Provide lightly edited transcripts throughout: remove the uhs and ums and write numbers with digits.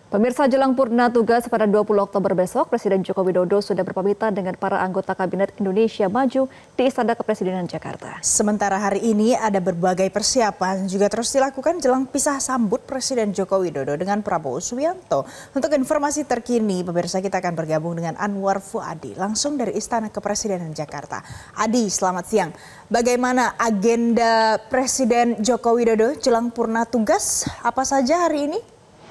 Pemirsa, jelang purna tugas pada 20 Oktober besok, Presiden Joko Widodo sudah berpamitan dengan para anggota Kabinet Indonesia Maju di Istana Kepresidenan Jakarta. Sementara hari ini ada berbagai persiapan juga terus dilakukan jelang pisah sambut Presiden Joko Widodo dengan Prabowo Subianto. Untuk informasi terkini, pemirsa, kita akan bergabung dengan Anwar Fuadi langsung dari Istana Kepresidenan Jakarta. Adi, selamat siang. Bagaimana agenda Presiden Joko Widodo jelang purna tugas? Apa saja hari ini?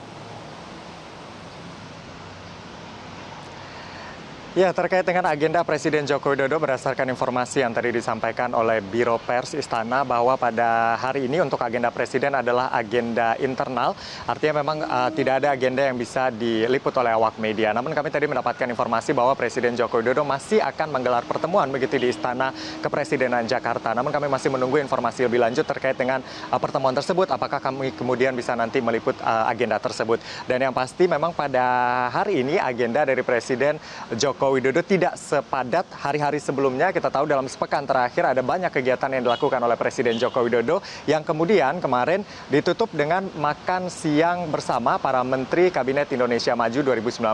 Ya, terkait dengan agenda Presiden Joko Widodo berdasarkan informasi yang tadi disampaikan oleh Biro Pers Istana bahwa pada hari ini untuk agenda Presiden adalah agenda internal. Artinya memang tidak ada agenda yang bisa diliput oleh awak media. Namun kami tadi mendapatkan informasi bahwa Presiden Joko Widodo masih akan menggelar pertemuan begitu di Istana Kepresidenan Jakarta. Namun kami masih menunggu informasi lebih lanjut terkait dengan pertemuan tersebut. Apakah kami kemudian bisa nanti meliput agenda tersebut. Dan yang pasti memang pada hari ini agenda dari Presiden Joko Widodo tidak sepadat hari-hari sebelumnya. Kita tahu dalam sepekan terakhir ada banyak kegiatan yang dilakukan oleh Presiden Joko Widodo yang kemudian kemarin ditutup dengan makan siang bersama para Menteri Kabinet Indonesia Maju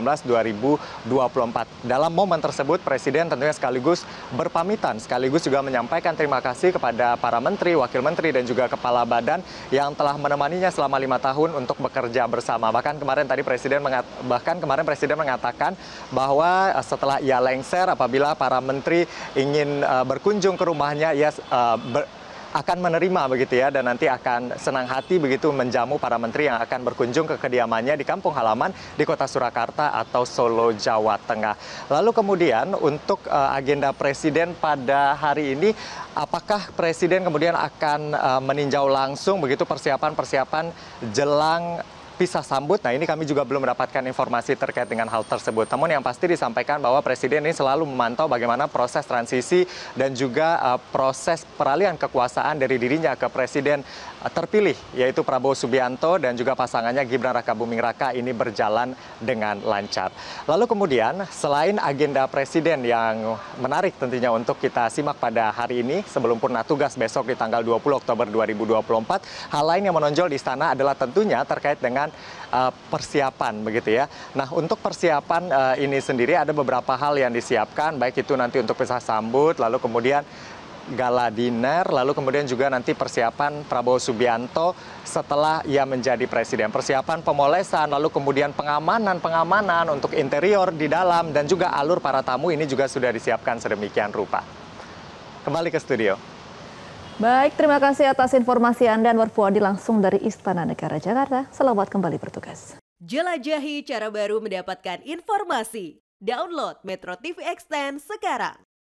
2019-2024. Dalam momen tersebut Presiden tentunya sekaligus berpamitan, sekaligus juga menyampaikan terima kasih kepada para Menteri, Wakil Menteri dan juga Kepala Badan yang telah menemaninya selama 5 tahun untuk bekerja bersama. Bahkan kemarin Presiden mengatakan bahwa setelah ia lengser, apabila para menteri ingin berkunjung ke rumahnya, ia akan menerima begitu ya, dan nanti akan senang hati begitu menjamu para menteri yang akan berkunjung ke kediamannya di kampung halaman di Kota Surakarta atau Solo, Jawa Tengah. Lalu kemudian untuk agenda Presiden pada hari ini, apakah Presiden kemudian akan meninjau langsung begitu persiapan-persiapan jelang pisah sambut? Nah, ini kami juga belum mendapatkan informasi terkait dengan hal tersebut. Namun yang pasti disampaikan bahwa Presiden ini selalu memantau bagaimana proses transisi dan juga proses peralihan kekuasaan dari dirinya ke Presiden terpilih, yaitu Prabowo Subianto dan juga pasangannya Gibran Rakabuming Raka ini berjalan dengan lancar. Lalu kemudian selain agenda Presiden yang menarik tentunya untuk kita simak pada hari ini sebelum purna tugas besok di tanggal 20 Oktober 2024, hal lain yang menonjol di istana adalah tentunya terkait dengan persiapan begitu ya. Nah, untuk persiapan ini sendiri ada beberapa hal yang disiapkan, baik itu nanti untuk pisah sambut, lalu kemudian gala dinner, lalu kemudian juga nanti persiapan Prabowo Subianto setelah ia menjadi presiden. Persiapan pemolesan, lalu kemudian pengamanan untuk interior di dalam dan juga alur para tamu ini juga sudah disiapkan sedemikian rupa. Kembali ke studio. Baik, terima kasih atas informasi Anda, Anwar Fuadi langsung dari Istana Negara Jakarta. Selamat kembali bertugas. Jelajahi cara baru mendapatkan informasi. Download Metro TV Extend sekarang.